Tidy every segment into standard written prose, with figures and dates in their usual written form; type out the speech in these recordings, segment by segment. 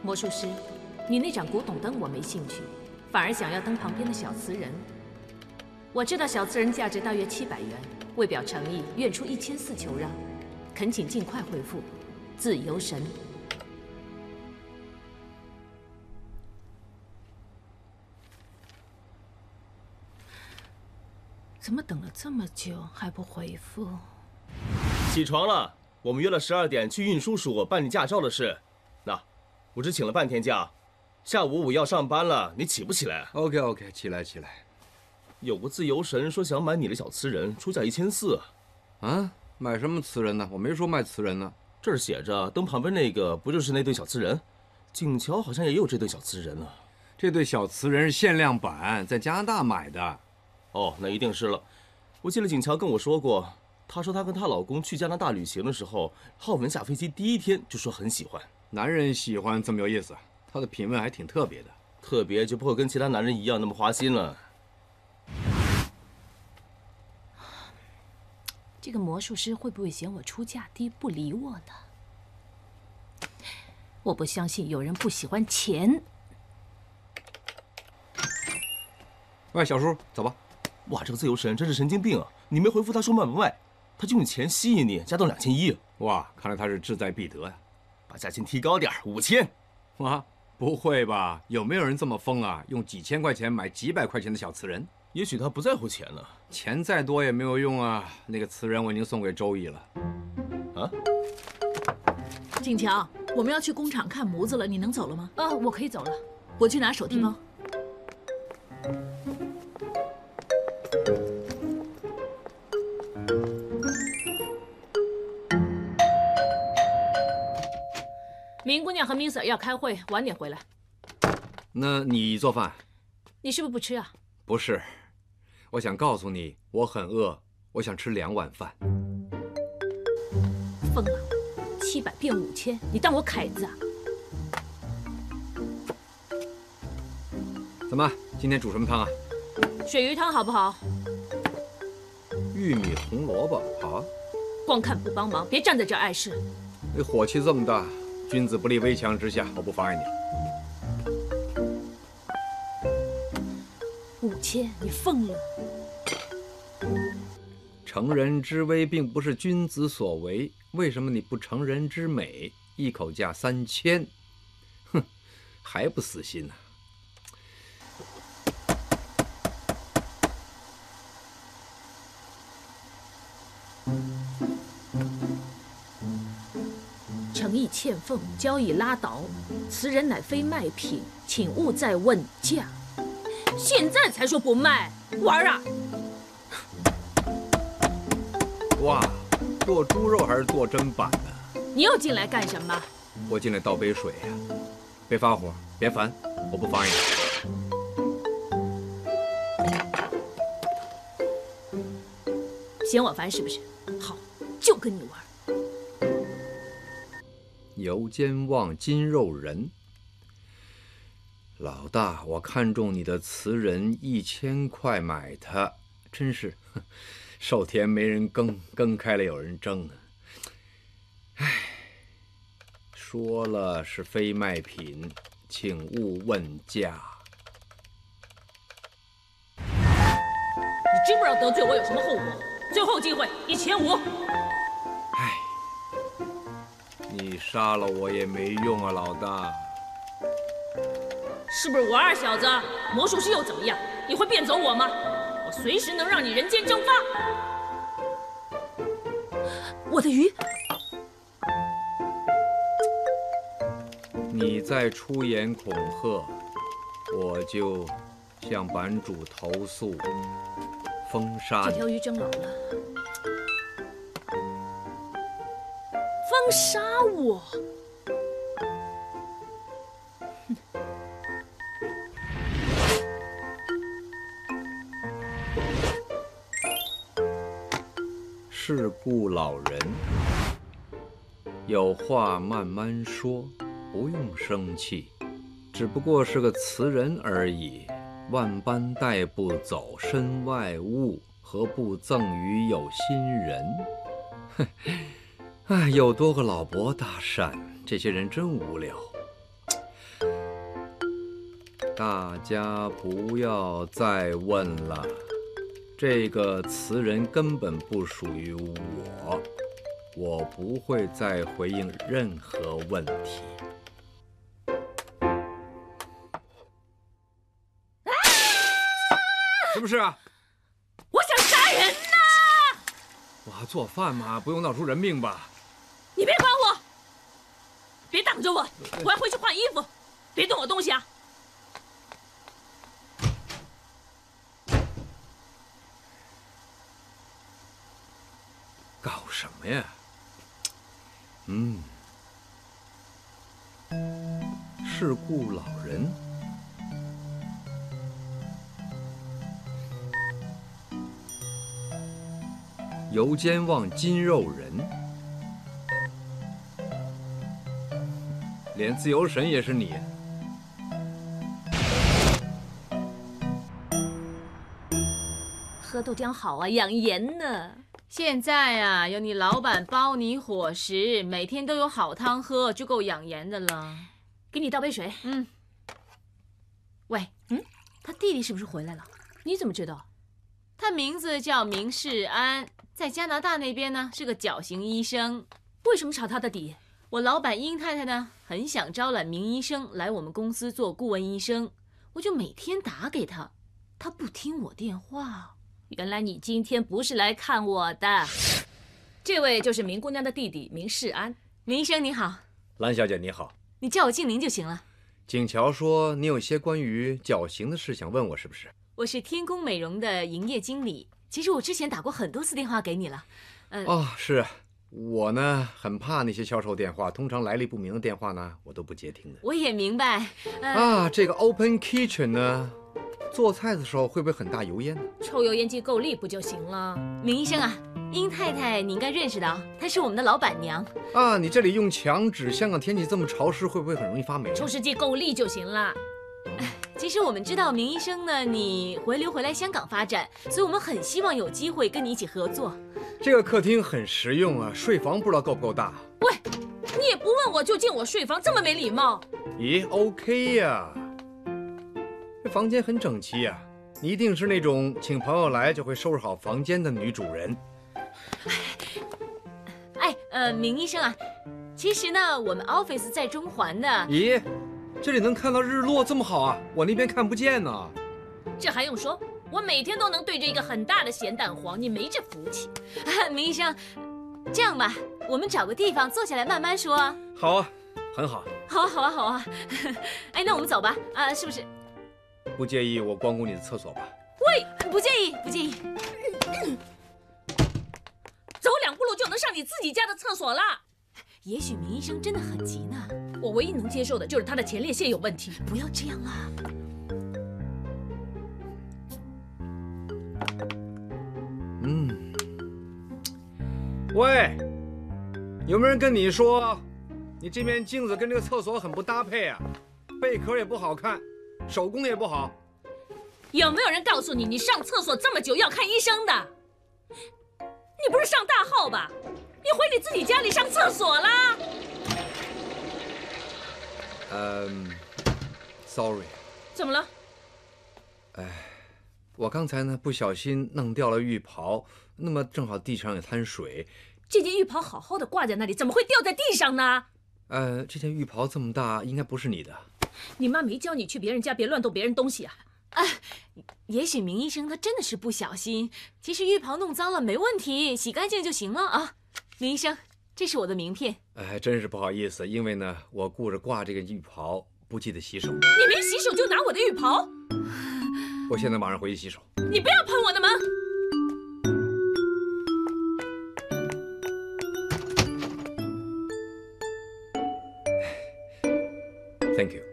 魔术师，你那盏古董灯我没兴趣，反而想要灯旁边的小瓷人。我知道小瓷人价值大约700元，为表诚意，愿出1400求让，恳请尽快回复。自由神。怎么等了这么久还不回复？ 起床了，我们约了12点去运输署办理驾照的事。那，我只请了半天假，下午我要上班了，你起不起来 ？OK， 起来。 有个自由神说想买你的小瓷人，出价1400。 啊？买什么瓷人呢？我没说卖瓷人呢。 这儿写着灯旁边那个不就是那对小瓷人？景桥好像也有这对小瓷人呢。 这对小瓷人是限量版，在加拿大买的。 哦，那一定是了。我记得景桥跟我说过，她说她跟她老公去加拿大旅行的时候，浩文下飞机第1天就说很喜欢。 男人喜欢这么有意思，他的品味还挺特别的。 特别就不会跟其他男人一样那么花心了。 这个魔术师会不会嫌我出价低不理我呢？我不相信有人不喜欢钱。 喂，小叔，走吧。 哇，这个自由神真是神经病啊！你没回复他说卖不卖，他就用钱吸引你，加到2100。 哇，看来他是志在必得呀。 把价钱提高点，5000。 啊，不会吧？有没有人这么疯啊？用几千块钱买几百块钱的小瓷人？ 也许他不在乎钱呢。 钱再多也没有用啊！那个瓷人我已经送给周易了。 啊？ 景强，我们要去工厂看模子了，你能走了吗？ 我可以走了。 我去拿手提包。 明姑娘和明 Sir 要开会，晚点回来。 那你做饭？ 你是不是不吃啊？ 不是，我想告诉你，我很饿，我想吃2碗饭。 疯了，700变5000，你当我凯子啊？ 怎么，今天煮什么汤啊？ 鳕鱼汤好不好？ 玉米红萝卜好啊。 光看不帮忙，别站在这儿碍事。 你火气这么大，君子不立危墙之下，我不妨碍你。 5000，你疯了！ 成人之危并不是君子所为，为什么你不成人之美？一口价3000，哼，还不死心呢？ 诚意欠奉，交易拉倒。此人乃非卖品，请勿再问价。现在才说不卖，玩啊！ 哇，剁猪肉还是剁砧板呢？ 你又进来干什么？ 我进来倒杯水呀。别发火，别烦，我不妨碍你。嫌我烦是不是？好，就跟你玩。 油尖旺筋肉人，老大，我看中你的瓷人，1000块买它，真是，寿田没人耕，耕开了有人争。唉，说了是非卖品，请勿问价。 你知不知道得罪我有什么后果？最后机会，1500。 唉，你杀了我也没用啊，老大。 是不是我二小子？魔术师又怎么样？你会变走我吗？我随时能让你人间蒸发。 我的鱼！ 你再出言恐吓，我就向版主投诉，封杀你。 这条鱼蒸老了，封杀我！ 世故老人，有话慢慢说，不用生气，只不过是个词人而已。万般带不走身外物，何不赠予有心人？哼，哎，有多个老伯搭讪，这些人真无聊。 大家不要再问了，这个词人根本不属于我，我不会再回应任何问题。是不是啊？ 我想杀人呐！ 我做饭嘛，不用闹出人命吧？ 你别管我，别挡着我，我要回去换衣服，别动我东西啊！ 搞什么呀？事故老人。油尖旺筋肉人，连自由神也是你。 喝豆浆好啊，养颜呢。 现在啊，有你老板包你伙食，每天都有好汤喝，就够养颜的了。 给你倒杯水。 喂，他弟弟是不是回来了？ 你怎么知道？ 他名字叫明世安，在加拿大那边呢，是个绞刑医生。 为什么查他的底？ 我老板殷太太呢，很想招揽名医生来我们公司做顾问医生，我就每天打给他，他不听我电话。 原来你今天不是来看我的。这位就是明姑娘的弟弟明世安。 明医生你好。 兰小姐你好。 你叫我静玲就行了。 景乔说你有些关于绞刑的事想问我，是不是？ 我是天宫美容的营业经理。其实我之前打过很多次电话给你了。 是我呢，很怕那些销售电话，通常来历不明的电话呢，我都不接听的。 我也明白。 这个 Open Kitchen 呢，做菜的时候会不会很大油烟呢？ 抽油烟机够力不就行了？ 明医生啊，殷太太你应该认识的啊，她是我们的老板娘。 你这里用墙纸，香港天气这么潮湿，会不会很容易发霉？ 抽湿机够力就行了。 其实我们知道明医生呢，你回来香港发展，所以我们很希望有机会跟你一起合作。 这个客厅很实用啊，睡房不知道够不够大？ 喂，你也不问我就进我睡房，这么没礼貌？ 咦 ，OK 呀，这房间很整齐呀，你一定是那种请朋友来就会收拾好房间的女主人。 明医生啊，其实呢，我们 office 在中环的。 咦，这里能看到日落，这么好啊，我那边看不见呢。 这还用说？我每天都能对着一个很大的咸蛋黄，你没这福气。 明医生，这样吧，我们找个地方坐下来慢慢说。 好啊，很好。 好啊。那我们走吧。是不是？ 不介意我光顾你的厕所吧？ 喂，不介意。 走2步路就能上你自己家的厕所了。 也许明医生真的很急呢。 我唯一能接受的就是他的前列腺有问题。 不要这样啊。 喂，有没有人跟你说，你这面镜子跟这个厕所很不搭配啊？贝壳也不好看，手工也不好。 有没有人告诉你，你上厕所这么久要看医生的？你不是上大号吧？你回你自己家里上厕所啦 ？Sorry。 怎么了？ 我刚才呢不小心弄掉了浴袍，那么正好地上有滩水。 这件浴袍好好的挂在那里，怎么会掉在地上呢？ 这件浴袍这么大，应该不是你的。 你妈没教你去别人家别乱动别人东西啊？ 也许明医生他真的是不小心，其实浴袍弄脏了没问题，洗干净就行了啊。明医生，这是我的名片。 真是不好意思，因为呢我顾着挂这个浴袍，不记得洗手。 你没洗手就拿我的浴袍？ 我现在马上回去洗手。 你不要碰我的门。 Thank you。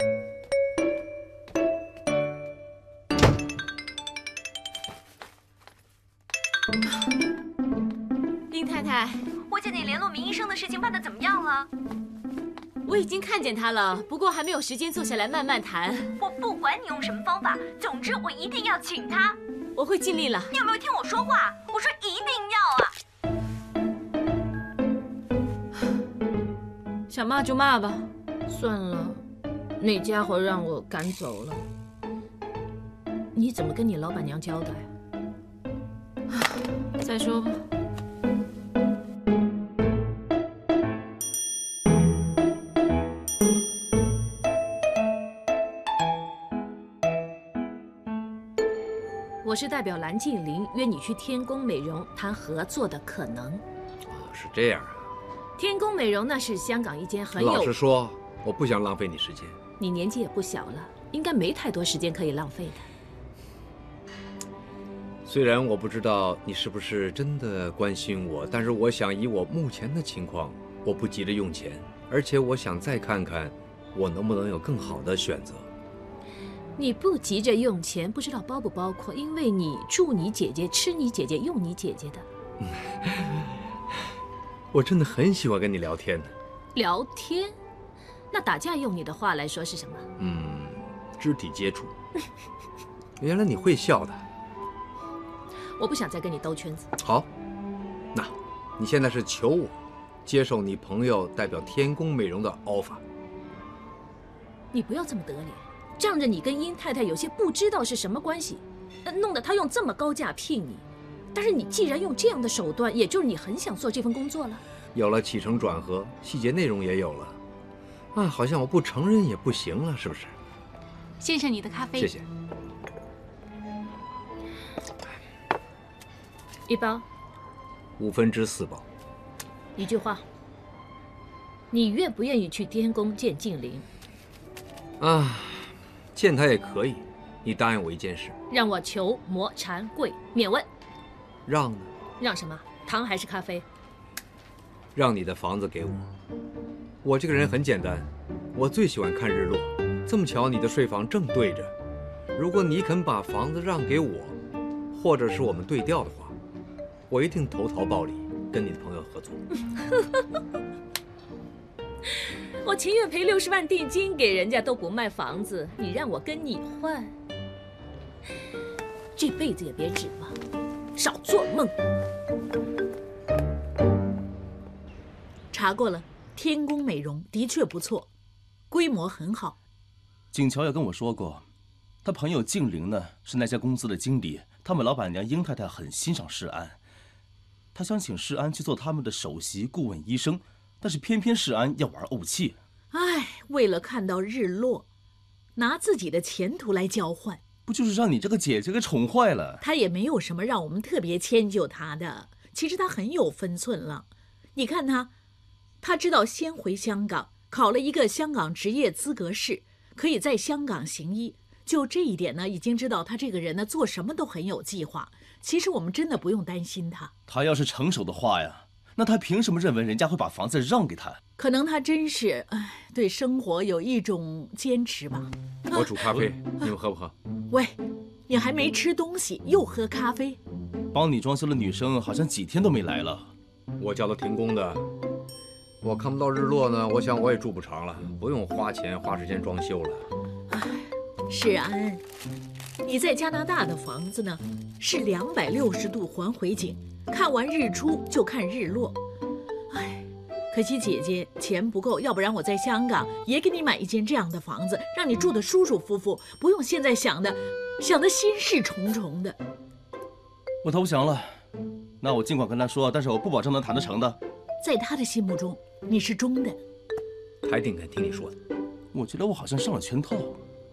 殷太太， 我叫你联络明医生的事情办得怎么样了？ 我已经看见他了，不过还没有时间坐下来慢慢谈。 我不管你用什么方法，总之我一定要请他。 我会尽力了。 你有没有听我说话？我说一定要啊！ 想骂就骂吧。 算了，那家伙让我赶走了。 你怎么跟你老板娘交代？ 再说吧。 我是代表蓝静玲约你去天宫美容谈合作的可能。 哦，是这样啊。 天宫美容呢是香港一间很有…… 老实说，我不想浪费你时间。 你年纪也不小了，应该没太多时间可以浪费的。 虽然我不知道你是不是真的关心我，但是我想以我目前的情况，我不急着用钱，而且我想再看看我能不能有更好的选择。 你不急着用钱，不知道包不包括，因为你住你姐姐、吃你姐姐、用你姐姐的。 我真的很喜欢跟你聊天的。 聊天？那打架用你的话来说是什么？ 肢体接触。原来你会笑的。 我不想再跟你兜圈子。 好，那你现在是求我接受你朋友代表天宫美容的 offer。 你不要这么得脸，仗着你跟殷太太有些不知道是什么关系，弄得她用这么高价聘你。但是你既然用这样的手段，也就是你很想做这份工作了。 有了起承转合，细节内容也有了。啊，好像我不承认也不行了，是不是？ 先生，你的咖啡。 谢谢。 一包 4/5包。 一句话，你愿不愿意去天宫见静玲？ 啊，见他也可以。你答应我一件事， 让我求魔禅跪，免问。 让呢？ 让什么？糖还是咖啡？ 让你的房子给我。我这个人很简单，我最喜欢看日落。这么巧，你的睡房正对着。如果你肯把房子让给我，或者是我们对调的话，我一定投桃报李，跟你的朋友合作。 我情愿赔60万定金给人家，都不卖房子。你让我跟你换，这辈子也别指望，少做梦。 查过了，天宫美容的确不错，规模很好。 景乔也跟我说过，他朋友静玲呢是那家公司的经理，他们老板娘殷太太很欣赏世安，他想请世安去做他们的首席顾问医生，但是偏偏世安要玩怄气。 唉，为了看到日落，拿自己的前途来交换， 不就是让你这个姐姐给宠坏了？ 他也没有什么让我们特别迁就他的，其实他很有分寸了。你看他知道先回香港，考了一个香港执业资格试，可以在香港行医。就这一点呢，已经知道他这个人呢，做什么都很有计划。其实我们真的不用担心他。 他要是成熟的话呀，那他凭什么认为人家会把房子让给他？ 可能他真是，对生活有一种坚持吧。 我煮咖啡，你们喝不喝？ 喂，你还没吃东西，又喝咖啡？ 帮你装修的女生好像几天都没来了。 我叫她停工的。我看不到日落呢，我想我也住不长了，不用花钱花时间装修了。 世安，你在加拿大的房子呢，是260度环回景，看完日出就看日落。可惜姐姐钱不够，要不然我在香港也给你买一间这样的房子，让你住得舒舒服服，不用现在想得心事重重的。 我投降了，那我尽管跟他说，但是我不保证能谈得成的。 在他的心目中，你是忠的。 他一定肯听你说的。 我觉得我好像上了圈套。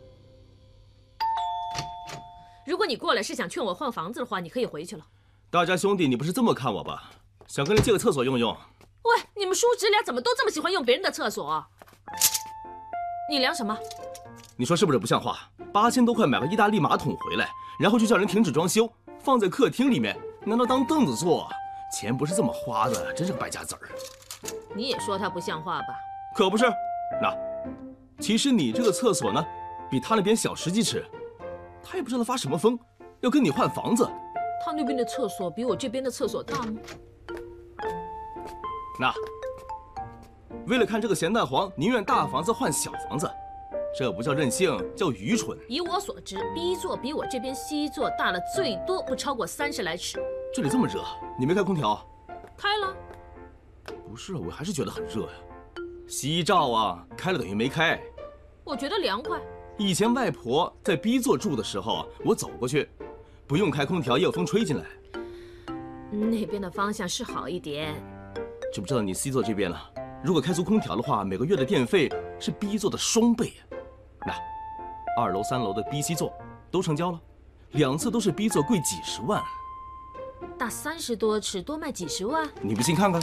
如果你过来是想劝我换房子的话，你可以回去了。 大家兄弟，你不是这么看我吧？想跟人借个厕所用用。 喂，你们叔侄俩怎么都这么喜欢用别人的厕所？你量什么？ 你说是不是不像话？8000多块买个意大利马桶回来，然后就叫人停止装修，放在客厅里面，难道当凳子坐？钱不是这么花的，真是个败家子儿。 你也说他不像话吧？ 可不是。那，其实你这个厕所呢，比他那边小10几尺。他也不知道发什么疯，要跟你换房子。 他那边的厕所比我这边的厕所大吗？ 那，为了看这个咸蛋黄，宁愿大房子换小房子，这不叫任性，叫愚蠢。 以我所知，B 座比我这边 C 座大了最多不超过30来尺。 这里这么热，你没开空调？ 开了。 不是，我还是觉得很热呀。洗衣罩啊，开了等于没开。 我觉得凉快。 以前外婆在 B 座住的时候，我走过去，不用开空调也有风吹进来。 那边的方向是好一点。 知不知道你 C 座这边了？如果开足空调的话，每个月的电费是 B 座的双倍。那2楼、3楼的 B、C 座都成交了，2次都是 B 座贵几十万。 大30多尺，多卖几十万。 你不信看看。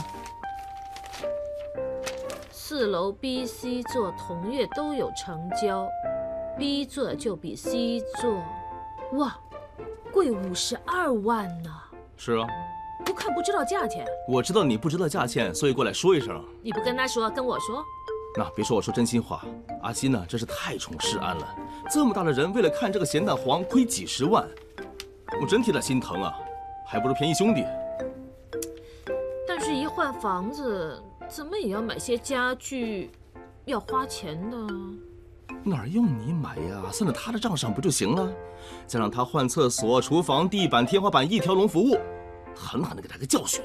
4楼 B、C 座同月都有成交，B 座就比 C 座，哇，贵52万呢。 是啊， 不看不知道价钱。 我知道你不知道价钱，所以过来说一声。 你不跟他说，跟我说。 那别说我说真心话，阿金呢，真是太宠世安了。这么大的人，为了看这个咸蛋黄，亏几十万，我真替他心疼啊，还不如便宜兄弟。 但是，一换房子，怎么也要买些家具，要花钱的。 哪用你买呀？算在他的账上不就行了？再让他换厕所、厨房、地板、天花板一条龙服务，狠狠的给他个教训。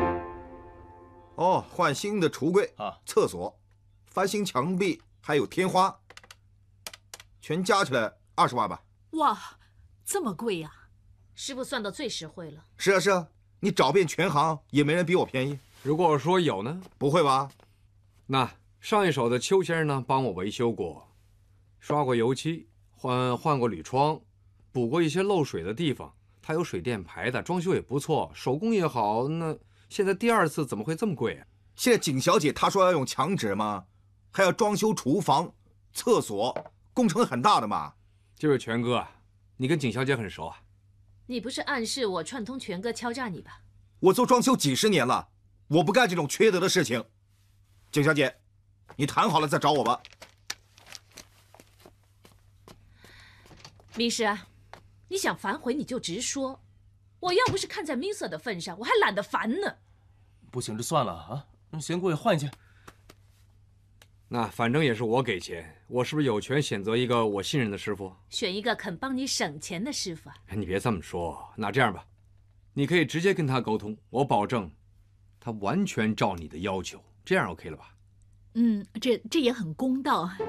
哦，换新的橱柜啊， 厕所，翻新墙壁，还有天花，全加起来20万吧？ 哇，这么贵呀！ 师傅算的最实惠了。 是啊是啊，你找遍全行也没人比我便宜。 如果说有呢？ 不会吧？ 那上一手的邱先生呢，帮我维修过，刷过油漆，换过铝窗，补过一些漏水的地方。他有水电排的，装修也不错，手工也好。那现在第2次怎么会这么贵啊？ 现在景小姐她说要用墙纸吗？还要装修厨房、厕所，工程很大的嘛。 就是全哥，你跟景小姐很熟啊？ 你不是暗示我串通全哥敲诈你吧？ 我做装修几10年了，我不干这种缺德的事情。景小姐，你谈好了再找我吧。 明师啊，你想反悔你就直说，我要不是看在明色的份上，我还懒得烦呢。 不行就算了啊，让贤贵换一件。 那反正也是我给钱，我是不是有权选择一个我信任的师傅？ 选一个肯帮你省钱的师傅啊。 你别这么说，那这样吧，你可以直接跟他沟通，我保证，他完全照你的要求，这样 OK 了吧？ 这也很公道啊。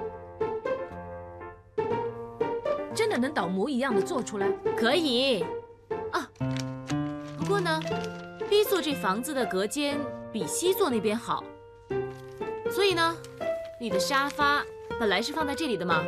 真的能倒模一样的做出来？ 可以啊。不过呢，B 座这房子的隔间比C座那边好，所以呢，你的沙发本来是放在这里的嘛。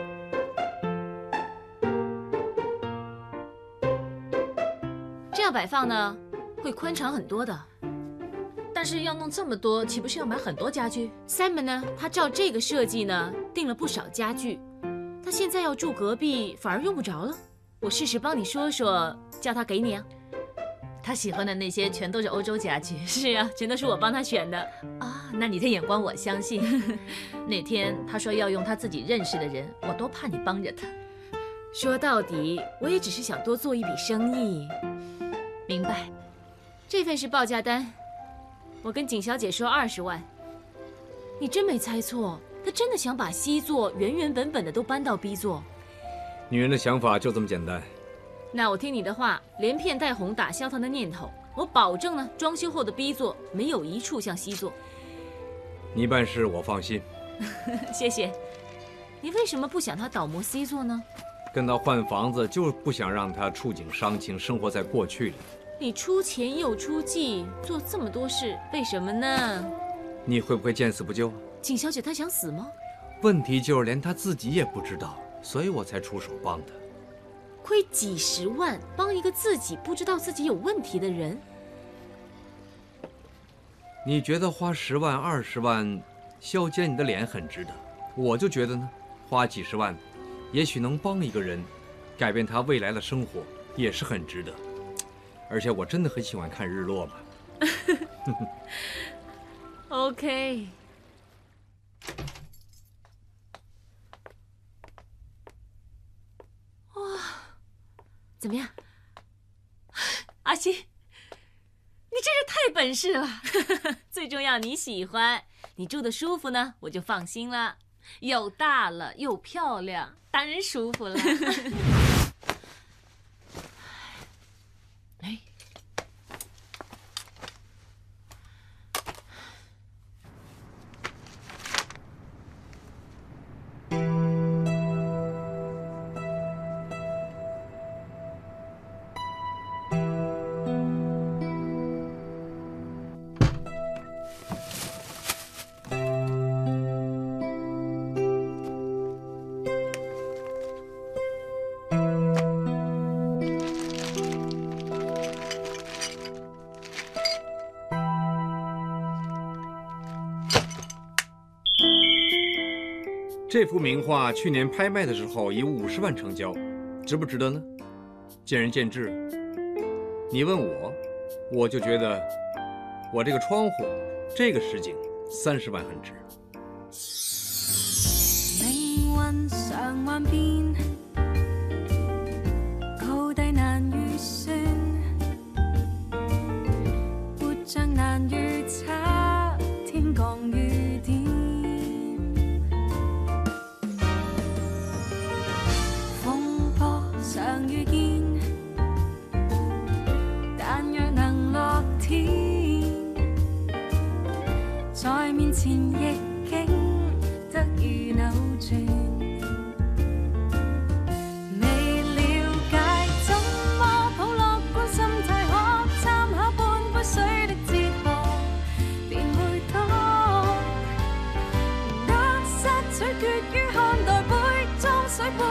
这样摆放呢，会宽敞很多的。 但是要弄这么多，岂不是要买很多家具 ？Simon 呢，他照这个设计呢，订了不少家具。他现在要住隔壁，反而用不着了。我试试帮你说说，叫他给你啊。 他喜欢的那些全都是欧洲家具。 是啊，全都是我帮他选的啊。那你的眼光我相信。那天他说要用他自己认识的人，我都怕你帮着他。 说到底，我也只是想多做一笔生意。 明白。 这份是报价单，我跟景小姐说20万。你真没猜错。他真的想把C座原原本本的都搬到 B 座， 女人的想法就这么简单。 那我听你的话，连骗带哄打消他的念头。我保证呢，装修后的 B 座没有一处像C座。 你办事我放心。 谢谢。你为什么不想他倒模 C 座呢？ 跟他换房子，就不想让他触景伤情，生活在过去里。 你出钱又出计，做这么多事，为什么呢？ 你会不会见死不救？ 景小姐她想死吗？ 问题就是连她自己也不知道，所以我才出手帮她。 亏几十万帮一个自己不知道自己有问题的人， 你觉得花10万、20万消减你的脸很值得？我就觉得呢，花几十万，也许能帮一个人改变他未来的生活，也是很值得。而且我真的很喜欢看日落嘛。 OK。哇，怎么样，阿西？你真是太本事了！最重要你喜欢，你住的舒服呢，我就放心了。又大了又漂亮，当然舒服了。哎。 这幅名画去年拍卖的时候以50万成交，值不值得呢？见仁见智。你问我，我就觉得我这个窗户，这个实景30万很值。 命運常幻變，高低難預算，活像難預測，天降雨點。風波常遇見，但若能落天，在面前逆境得以扭轉。未了解怎麼抱樂觀心態，可參考半杯水的哲學，便會懂。得失取決於看待杯中水杯。